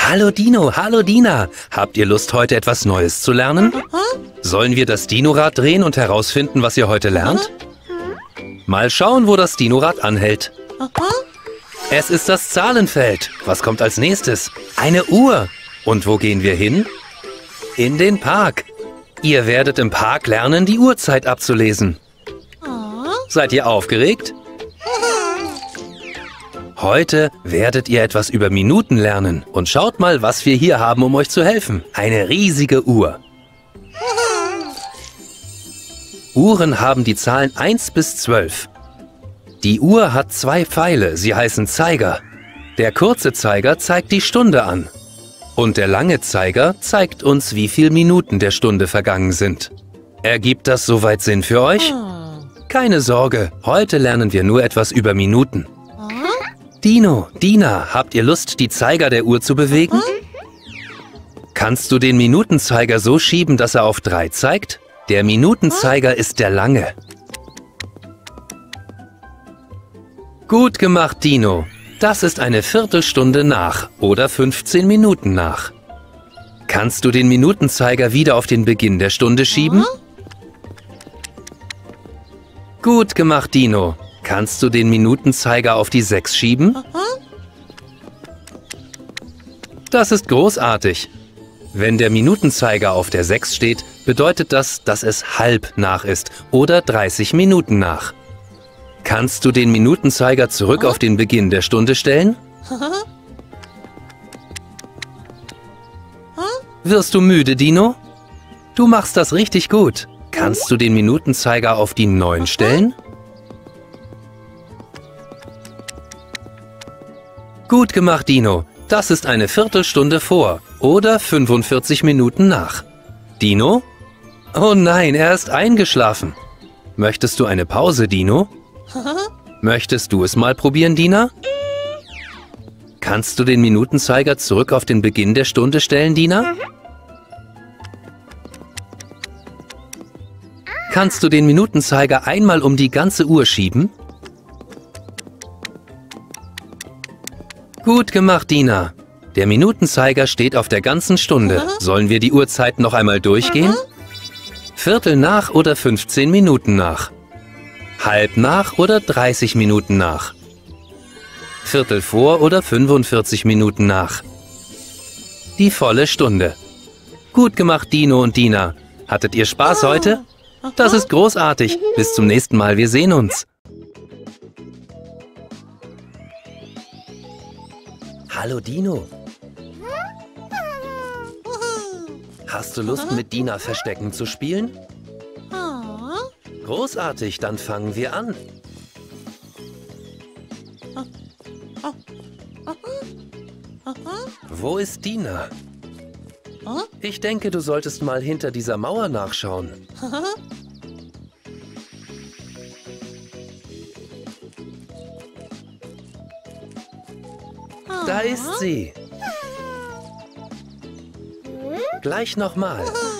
Hallo Dino, hallo Dina. Habt ihr Lust, heute etwas Neues zu lernen? Sollen wir das Dinorad drehen und herausfinden, was ihr heute lernt? Mal schauen, wo das Dinorad anhält. Es ist das Zahlenfeld. Was kommt als nächstes? Eine Uhr. Und wo gehen wir hin? In den Park. Ihr werdet im Park lernen, die Uhrzeit abzulesen. Seid ihr aufgeregt? Heute werdet ihr etwas über Minuten lernen. Und schaut mal, was wir hier haben, um euch zu helfen. Eine riesige Uhr. Uhren haben die Zahlen 1 bis 12. Die Uhr hat 2 Pfeile, sie heißen Zeiger. Der kurze Zeiger zeigt die Stunde an. Und der lange Zeiger zeigt uns, wie viele Minuten der Stunde vergangen sind. Ergibt das soweit Sinn für euch? Keine Sorge, heute lernen wir nur etwas über Minuten. Dino, Dina, habt ihr Lust, die Zeiger der Uhr zu bewegen? Kannst du den Minutenzeiger so schieben, dass er auf 3 zeigt? Der Minutenzeiger ist der lange. Gut gemacht, Dino. Das ist eine Viertelstunde nach oder 15 Minuten nach. Kannst du den Minutenzeiger wieder auf den Beginn der Stunde schieben? Gut gemacht, Dino. Kannst du den Minutenzeiger auf die 6 schieben? Das ist großartig. Wenn der Minutenzeiger auf der 6 steht, bedeutet das, dass es halb nach ist oder 30 Minuten nach. Kannst du den Minutenzeiger zurück auf den Beginn der Stunde stellen? Wirst du müde, Dino? Du machst das richtig gut. Kannst du den Minutenzeiger auf die 9 stellen? Gut gemacht, Dino. Das ist eine Viertelstunde vor oder 45 Minuten nach. Dino? Oh nein, er ist eingeschlafen. Möchtest du eine Pause, Dino? Möchtest du es mal probieren, Dina? Kannst du den Minutenzeiger zurück auf den Beginn der Stunde stellen, Dina? Kannst du den Minutenzeiger einmal um die ganze Uhr schieben? Gut gemacht, Dina. Der Minutenzeiger steht auf der ganzen Stunde. Sollen wir die Uhrzeit noch einmal durchgehen? Viertel nach oder 15 Minuten nach? Halb nach oder 30 Minuten nach? Viertel vor oder 45 Minuten nach? Die volle Stunde. Gut gemacht, Dino und Dina. Hattet ihr Spaß heute? Das ist großartig. Bis zum nächsten Mal. Wir sehen uns. Hallo, Dino. Hast du Lust, mit Dina Verstecken zu spielen? Großartig, dann fangen wir an. Wo ist Dina? Ich denke, du solltest mal hinter dieser Mauer nachschauen. Da ist sie. Gleich nochmal.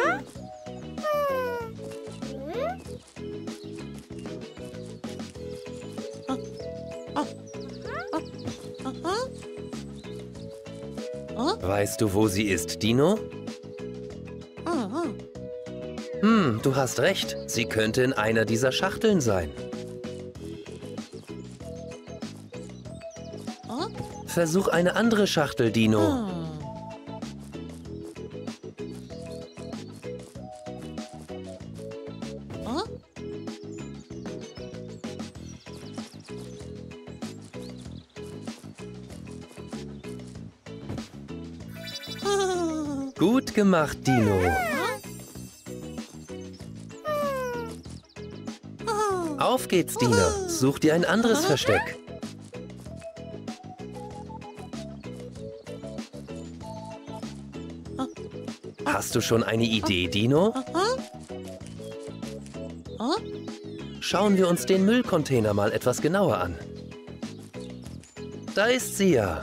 Weißt du, wo sie ist, Dino? Du hast recht. Sie könnte in einer dieser Schachteln sein. Versuch eine andere Schachtel, Dino. Gut gemacht, Dino. Auf geht's, Dina. Such dir ein anderes Versteck. Hast du schon eine Idee, Dino? Schauen wir uns den Müllcontainer mal etwas genauer an. Da ist sie ja.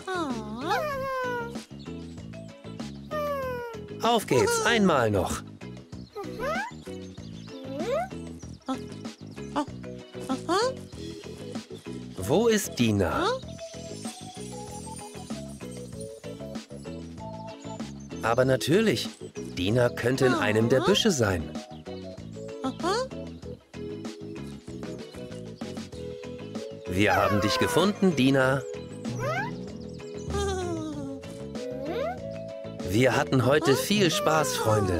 Auf geht's, einmal noch. Wo ist Dina? Aber natürlich, Dina könnte in einem der Büsche sein. Wir haben dich gefunden, Dina. Wir hatten heute viel Spaß, Freunde.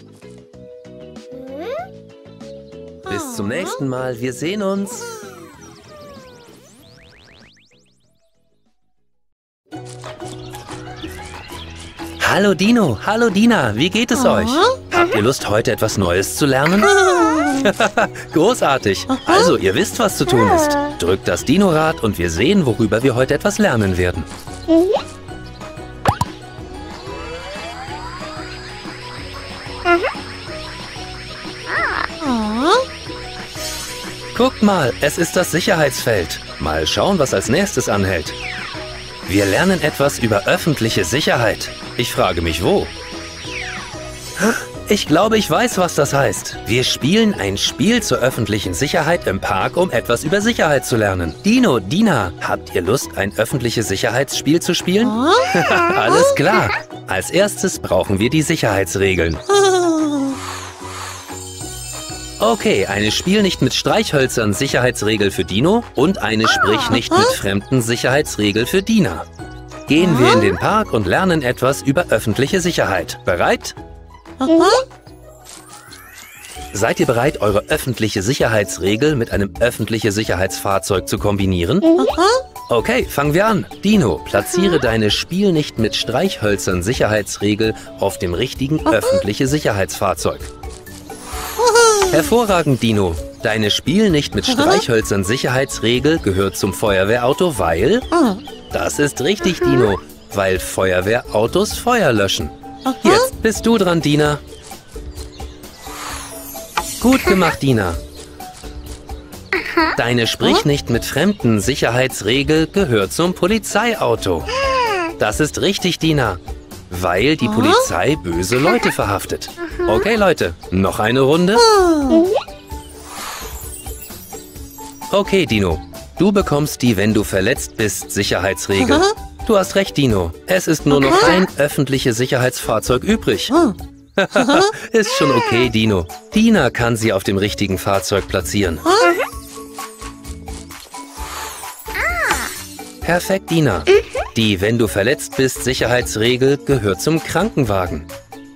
Bis zum nächsten Mal. Wir sehen uns. Hallo Dino, hallo Dina, wie geht es euch? Habt ihr Lust, heute etwas Neues zu lernen? Großartig. Also, ihr wisst, was zu tun ist. Drückt das Dino-Rad und wir sehen, worüber wir heute etwas lernen werden. Guckt mal, es ist das Sicherheitsfeld. Mal schauen, was als nächstes anhält. Wir lernen etwas über öffentliche Sicherheit. Ich frage mich, wo? Ich glaube, ich weiß, was das heißt. Wir spielen ein Spiel zur öffentlichen Sicherheit im Park, um etwas über Sicherheit zu lernen. Dino, Dina, habt ihr Lust, ein öffentliches Sicherheitsspiel zu spielen? Alles klar. Als erstes brauchen wir die Sicherheitsregeln. Okay, eine Spiel nicht mit Streichhölzern Sicherheitsregel für Dino und eine Sprich nicht mit fremden Sicherheitsregel für Dina. Gehen wir in den Park und lernen etwas über öffentliche Sicherheit. Bereit? Seid ihr bereit, eure öffentliche Sicherheitsregel mit einem öffentlichen Sicherheitsfahrzeug zu kombinieren? Okay, fangen wir an. Dino, platziere deine Spiel nicht mit Streichhölzern Sicherheitsregel auf dem richtigen öffentlichen Sicherheitsfahrzeug. Hervorragend, Dino. Deine Spiel nicht mit Streichhölzern Sicherheitsregel gehört zum Feuerwehrauto, weil... Das ist richtig, Dino, weil Feuerwehrautos Feuer löschen. Jetzt bist du dran, Dina. Gut gemacht, Dina. Deine Sprich nicht mit fremden Sicherheitsregel gehört zum Polizeiauto. Das ist richtig, Dina, weil die Polizei böse Leute verhaftet. Okay, Leute, noch eine Runde? Okay, Dino, du bekommst die Wenn du verletzt bist Sicherheitsregel. Du hast recht, Dino. Es ist nur noch ein öffentliches Sicherheitsfahrzeug übrig. Ist schon okay, Dino. Dina kann sie auf dem richtigen Fahrzeug platzieren. Perfekt, Dina. Die Wenn du verletzt bist Sicherheitsregel gehört zum Krankenwagen.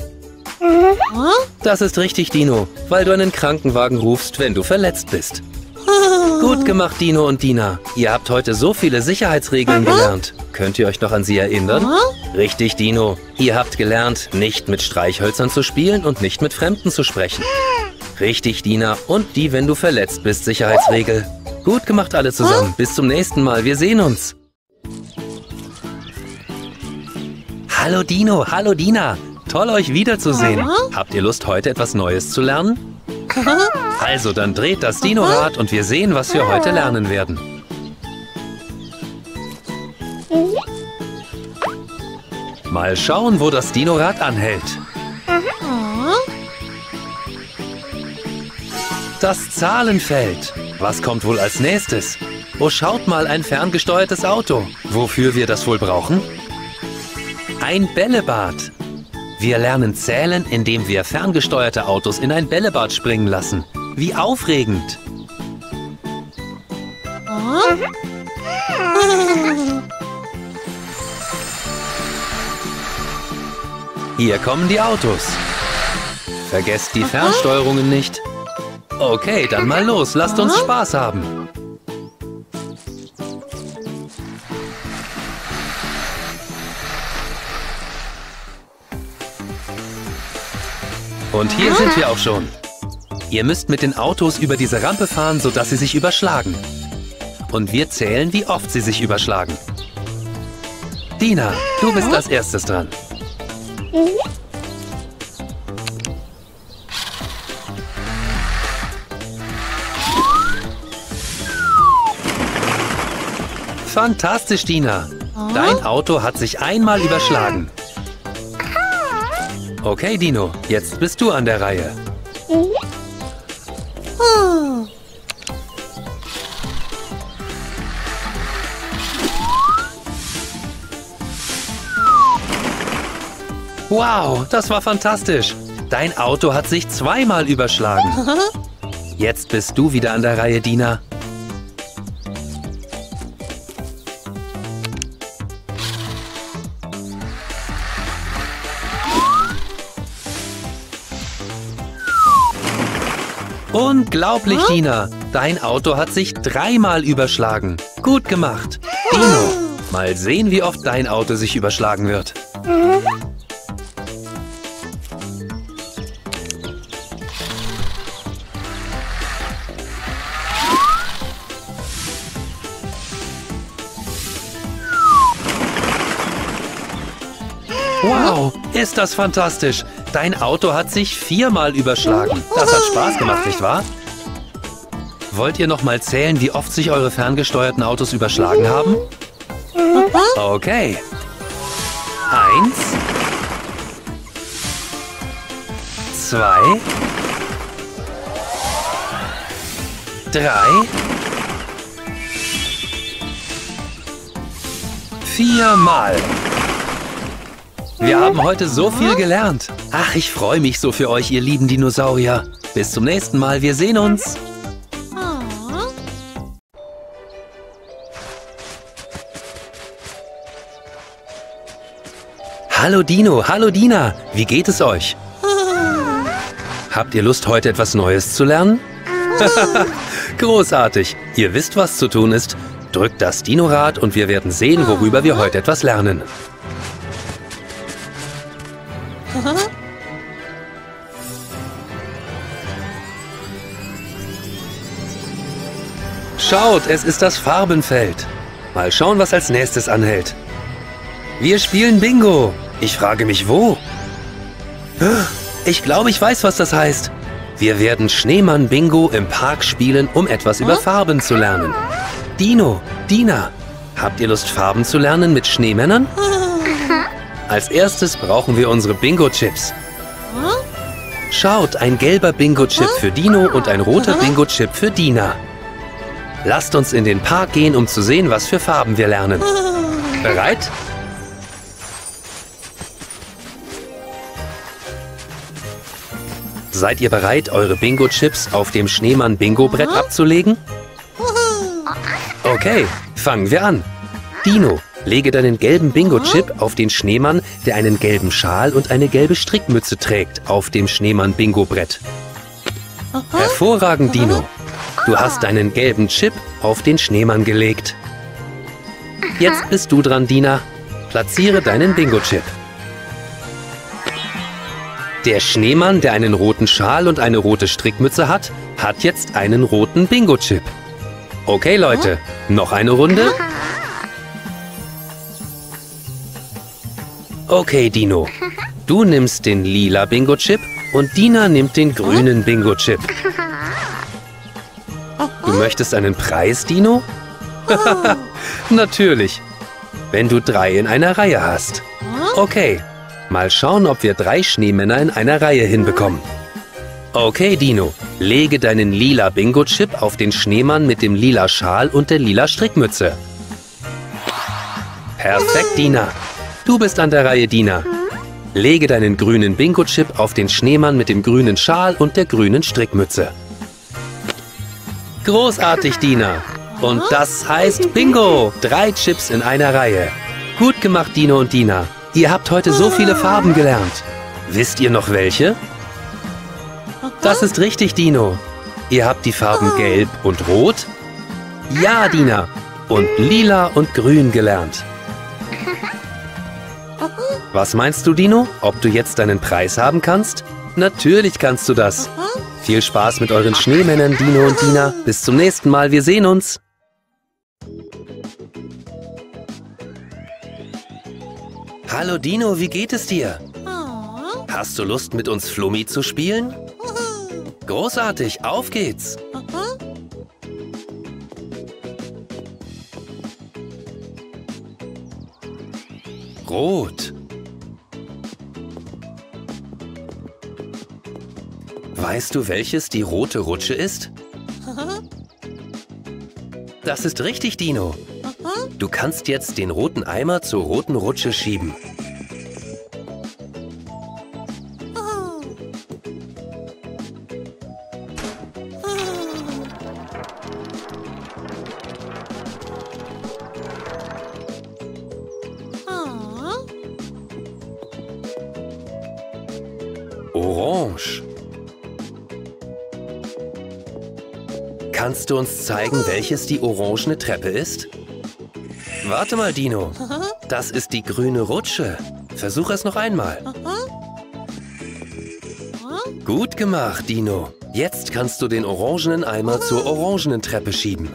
Das ist richtig, Dino, weil du einen Krankenwagen rufst, wenn du verletzt bist. Gut gemacht, Dino und Dina. Ihr habt heute so viele Sicherheitsregeln gelernt. Könnt ihr euch noch an sie erinnern? Richtig, Dino. Ihr habt gelernt, nicht mit Streichhölzern zu spielen und nicht mit Fremden zu sprechen. Richtig, Dina. Und die Wenn du verletzt bist Sicherheitsregel. Gut gemacht alle zusammen. Bis zum nächsten Mal. Wir sehen uns. Hallo Dino, hallo Dina. Toll, euch wiederzusehen. Habt ihr Lust, heute etwas Neues zu lernen? Also, dann dreht das Dino-Rad und wir sehen, was wir heute lernen werden. Mal schauen, wo das Dino-Rad anhält. Das Zahlenfeld. Was kommt wohl als nächstes? Oh, schaut mal, ein ferngesteuertes Auto. Wofür wir das wohl brauchen? Ein Bällebad. Wir lernen zählen, indem wir ferngesteuerte Autos in ein Bällebad springen lassen. Wie aufregend! Hier kommen die Autos. Vergesst die Fernsteuerungen nicht. Okay, dann mal los. Lasst uns Spaß haben. Und hier sind wir auch schon. Ihr müsst mit den Autos über diese Rampe fahren, sodass sie sich überschlagen. Und wir zählen, wie oft sie sich überschlagen. Dina, du bist als erstes dran. Fantastisch, Dina. Dein Auto hat sich einmal überschlagen. Okay, Dino, jetzt bist du an der Reihe. Wow, das war fantastisch. Dein Auto hat sich zweimal überschlagen. Jetzt bist du wieder an der Reihe, Dina. Unglaublich, Dina. Dein Auto hat sich dreimal überschlagen. Gut gemacht. Dino, mal sehen, wie oft dein Auto sich überschlagen wird. Wow, ist das fantastisch. Dein Auto hat sich viermal überschlagen. Das hat Spaß gemacht, nicht wahr? Wollt ihr noch mal zählen, wie oft sich eure ferngesteuerten Autos überschlagen haben? Okay. 1, 2, 3, 4 Mal. Wir haben heute so viel gelernt. Ach, ich freue mich so für euch, ihr lieben Dinosaurier. Bis zum nächsten Mal, wir sehen uns. Hallo Dino, hallo Dina, wie geht es euch? Habt ihr Lust, heute etwas Neues zu lernen? Großartig, ihr wisst, was zu tun ist. Drückt das Dinorad und wir werden sehen, worüber wir heute etwas lernen. Schaut, es ist das Farbenfeld. Mal schauen, was als nächstes anhält. Wir spielen Bingo. Ich frage mich, wo? Ich glaube, ich weiß, was das heißt. Wir werden Schneemann-Bingo im Park spielen, um etwas über Farben zu lernen. Dino, Dina, habt ihr Lust, Farben zu lernen mit Schneemännern? Als erstes brauchen wir unsere Bingo-Chips. Schaut, ein gelber Bingo-Chip für Dino und ein roter Bingo-Chip für Dina. Lasst uns in den Park gehen, um zu sehen, was für Farben wir lernen. Bereit? Seid ihr bereit, eure Bingo-Chips auf dem Schneemann-Bingo-Brett abzulegen? Okay, fangen wir an. Dino, lege deinen gelben Bingo-Chip auf den Schneemann, der einen gelben Schal und eine gelbe Strickmütze trägt, auf dem Schneemann-Bingo-Brett. Hervorragend, Dino. Du hast deinen gelben Chip auf den Schneemann gelegt. Jetzt bist du dran, Dina. Platziere deinen Bingo-Chip. Der Schneemann, der einen roten Schal und eine rote Strickmütze hat, hat jetzt einen roten Bingo-Chip. Okay, Leute, noch eine Runde? Okay, Dino. Du nimmst den lila Bingo-Chip und Dina nimmt den grünen Bingo-Chip. Du möchtest einen Preis, Dino? Natürlich. Wenn du 3 in einer Reihe hast. Okay, mal schauen, ob wir 3 Schneemänner in einer Reihe hinbekommen. Okay, Dino, lege deinen lila Bingo-Chip auf den Schneemann mit dem lila Schal und der lila Strickmütze. Perfekt, Dina. Du bist an der Reihe, Dina. Lege deinen grünen Bingo-Chip auf den Schneemann mit dem grünen Schal und der grünen Strickmütze. Großartig, Dina. Und das heißt Bingo. 3 Chips in einer Reihe. Gut gemacht, Dino und Dina. Ihr habt heute so viele Farben gelernt. Wisst ihr noch welche? Das ist richtig, Dino. Ihr habt die Farben Gelb und Rot? Ja, Dina. Und Lila und Grün gelernt. Was meinst du, Dino? Ob du jetzt deinen Preis haben kannst? Natürlich kannst du das. Viel Spaß mit euren Schneemännern, Dino und Dina. Bis zum nächsten Mal, wir sehen uns. Hallo Dino, wie geht es dir? Hast du Lust, mit uns Flummi zu spielen? Großartig, auf geht's! Rot. Weißt du, welches die rote Rutsche ist? Das ist richtig, Dino. Du kannst jetzt den roten Eimer zur roten Rutsche schieben. Orange. Kannst du uns zeigen, welches die orangene Treppe ist? Warte mal, Dino. Das ist die grüne Rutsche. Versuch es noch einmal. Gut gemacht, Dino. Jetzt kannst du den orangenen Eimer zur orangenen Treppe schieben.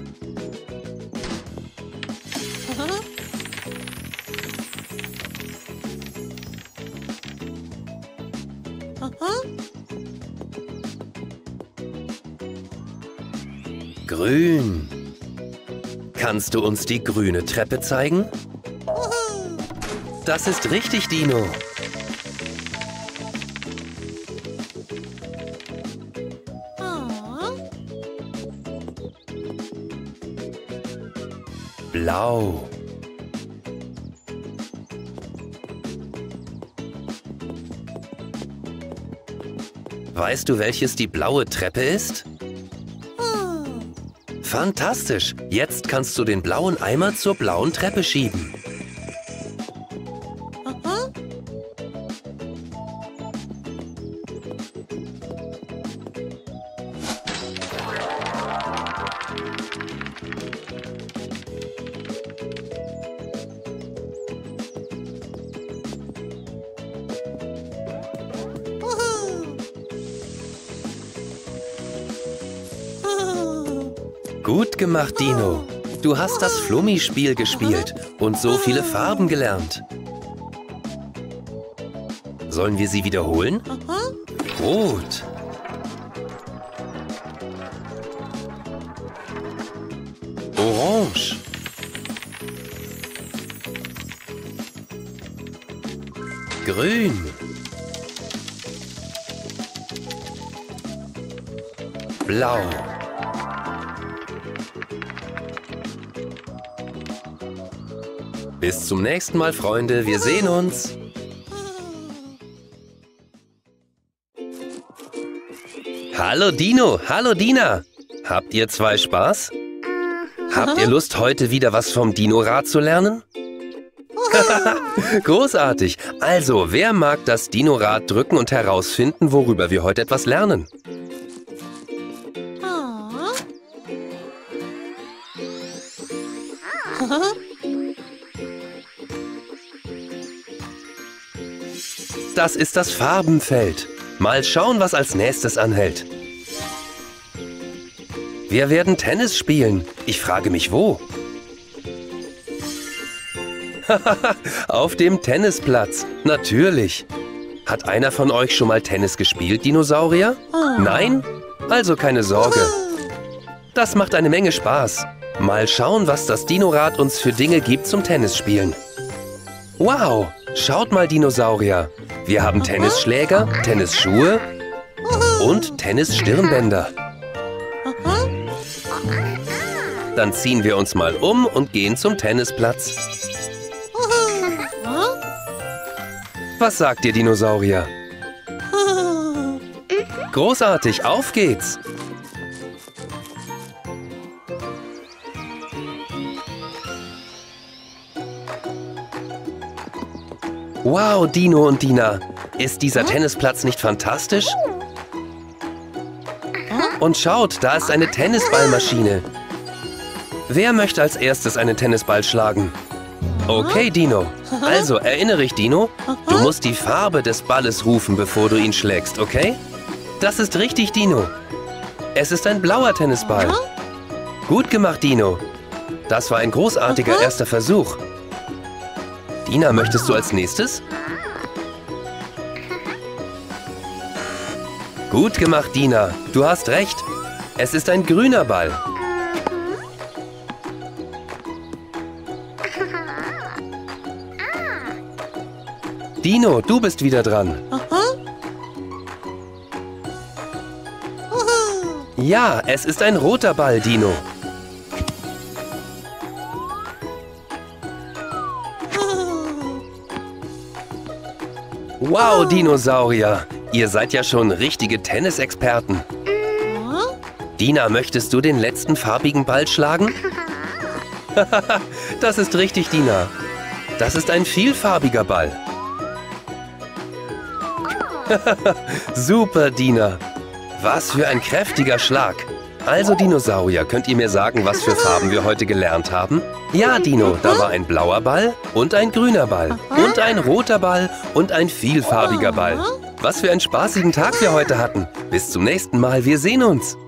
Grün. Kannst du uns die grüne Treppe zeigen? Das ist richtig, Dino. Blau. Weißt du, welches die blaue Treppe ist? Fantastisch! Jetzt kannst du den blauen Eimer zur blauen Treppe schieben. Gut gemacht, Dino. Du hast das Flummi-Spiel gespielt und so viele Farben gelernt. Sollen wir sie wiederholen? Rot. Orange. Grün. Blau. Bis zum nächsten Mal, Freunde. Wir sehen uns. Hallo Dino, hallo Dina. Habt ihr zwei Spaß? Habt ihr Lust, heute wieder was vom Dinorad zu lernen? Großartig. Also, wer mag das Dinorad drücken und herausfinden, worüber wir heute etwas lernen? Das ist das Farbenfeld. Mal schauen, was als nächstes anhält. Wir werden Tennis spielen. Ich frage mich, wo? Auf dem Tennisplatz. Natürlich. Hat einer von euch schon mal Tennis gespielt, Dinosaurier? Nein? Also keine Sorge. Das macht eine Menge Spaß. Mal schauen, was das Dinorad uns für Dinge gibt zum Tennisspielen. Wow, schaut mal, Dinosaurier. Wir haben Tennisschläger, Tennisschuhe und Tennisstirnbänder. Dann ziehen wir uns mal um und gehen zum Tennisplatz. Was sagt ihr, Dinosaurier? Großartig, auf geht's! Wow, Dino und Dina, ist dieser Tennisplatz nicht fantastisch? Und schaut, da ist eine Tennisballmaschine. Wer möchte als erstes einen Tennisball schlagen? Okay, Dino. Also, erinnere dich, Dino, du musst die Farbe des Balles rufen, bevor du ihn schlägst, okay? Das ist richtig, Dino. Es ist ein blauer Tennisball. Gut gemacht, Dino. Das war ein großartiger erster Versuch. Dina, möchtest du als nächstes? Gut gemacht, Dina. Du hast recht. Es ist ein grüner Ball. Dino, du bist wieder dran. Ja, es ist ein roter Ball, Dino. Wow, Dinosaurier. Ihr seid ja schon richtige Tennisexperten. Dina, möchtest du den letzten farbigen Ball schlagen? Das ist richtig, Dina. Das ist ein vielfarbiger Ball. Super, Dina. Was für ein kräftiger Schlag. Also, Dinosaurier, könnt ihr mir sagen, was für Farben wir heute gelernt haben? Ja, Dino, da war ein blauer Ball und ein grüner Ball und ein roter Ball und ein vielfarbiger Ball. Was für einen spaßigen Tag wir heute hatten. Bis zum nächsten Mal, wir sehen uns.